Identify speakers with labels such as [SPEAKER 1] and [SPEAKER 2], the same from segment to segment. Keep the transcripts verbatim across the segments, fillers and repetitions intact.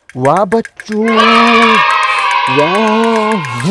[SPEAKER 1] वाह बच्चों, वाह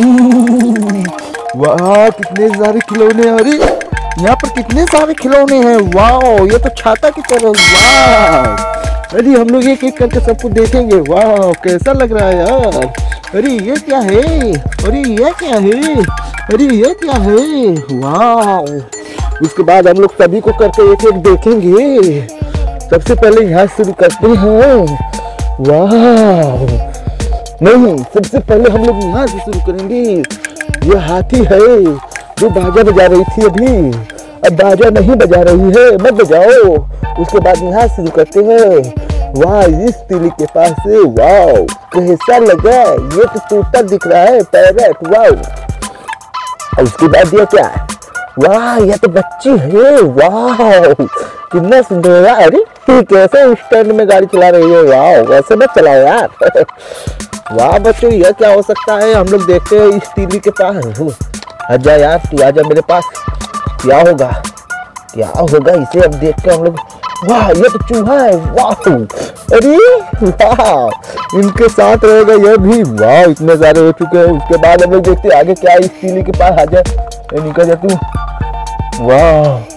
[SPEAKER 1] वाह कितने सारे खिलौने। अरे यहाँ पर कितने सारे खिलौने हैं। वाह ये तो छाता की तरह। वाह अरे हम लोग एक एक करके सबको देखेंगे। वाह कैसा लग रहा है यार। अरे ये क्या है, अरे ये क्या है, अरे ये क्या है। वाह उसके बाद हम लोग सभी को करके एक एक देखेंगे। सबसे पहले यहाँ शुरू करते हैं। वाह नहीं, सबसे पहले हम लोग यहाँ से शुरू करेंगे। ये हाथी है जो बाजा बजा रही थी अभी, अब बाजा नहीं बजा रही है, मत बजाओ। उसके बाद यहाँ शुरू करते हैं। वाह इस तीली के पास से वाह कैसा लगा। ये तो तोता दिख रहा है, पैरट। वाह उसके बाद ये क्या है, वाह ये तो बच्ची है। वाह कितना सुंदर है। अरे कैसे स्टैंड में गाड़ी चला रही है। वाह वैसे मत चलाओ यार। वाह बच्चों यह क्या हो सकता है। हम लोग देखते हैं इस तीली के पास। आजा यार तू आजा मेरे पास। क्या होगा क्या होगा इसे अब देख के हम लोग। वाह ये तो चूहा है। वाह अरे वाह इनके साथ रहेगा यह भी। वाह इतने सारे हो चुके हैं। उसके बाद हम लोग देखते हैं आगे क्या है इस तीली के पास। आजा निकल जा तू। वाह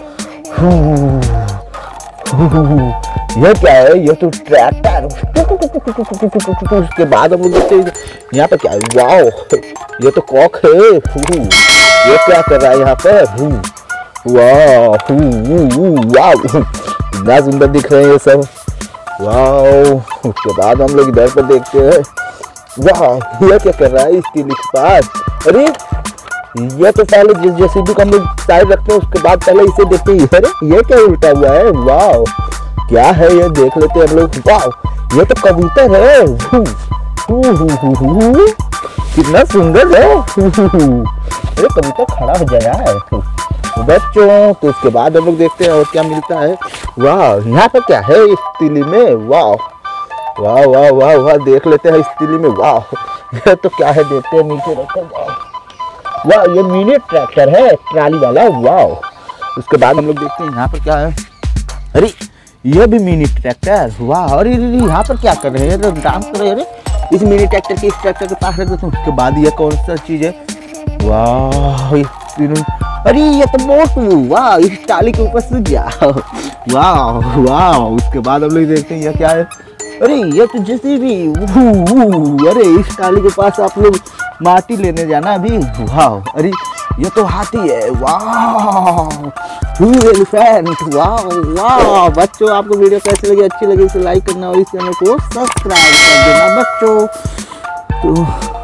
[SPEAKER 1] ये क्या है, ये तो ट्रैक्टर। उसके बाद हम लोग देखते हैं यहाँ पर क्या है। वाह ये तो कॉक है। ये क्या कर रहा है यहाँ पर। वाह वाह इतना सुंदर दिख रहे हैं ये सब। वाह उसके बाद हम लोग इधर पर देखते हैं। वाह ये क्या कर रहा है इस तीली के पास। अरे ये तो पहले जैसे भी हम लोग साइड रखते हैं उसके बाद पहले इसे देखते हैं। अरे ये क्या उल्टा हुआ है। वाह क्या है ये देख लेते हैं हम लोग। वाह ये तो कबूतर है। हु, हु, हु, हु, कितना सुंदर है। अरे कबूतर खड़ा हो जाए यार बच्चों। तो उसके बाद हम लोग देखते हैं और क्या मिलता है। वाह यहाँ पर क्या है इस तीली में। वाह वाह वाह वाह वाह देख लेते हैं इस तीली में। वाह ये तो क्या है देखते हैं नीचे रखते हैं। वाह ये मिनी ट्रैक्टर है ट्राली वाला। वाह उसके बाद हम लोग देखते हैं यहाँ पर क्या है। अरे ये भी मिनी ट्रैक्टर। वाह अरे यहाँ पर क्या कर रहे हैं, डांस कर रहे हैं। अरे इस मिनी ट्रैक्टर के इस ट्रैक्टर के पास रखते हैं। उसके बाद ये कौन सा चीज है। वाह अरे ये तो मोटू। वाह इस टाली के ऊपर से गया। वाह वाह उसके बाद हम लोग देखते हैं ये क्या है। अरे ये तो जैसे भी। अरे इस टाली के पास आप लोग माटी लेने जाना अभी। वाह अरे ये तो हाथी है। वाह एलिफेंट। वाह वाह बच्चों आपको वीडियो कैसी लगी, अच्छी लगी इसे लाइक करना और इस चैनल को सब्सक्राइब कर देना बच्चों। तो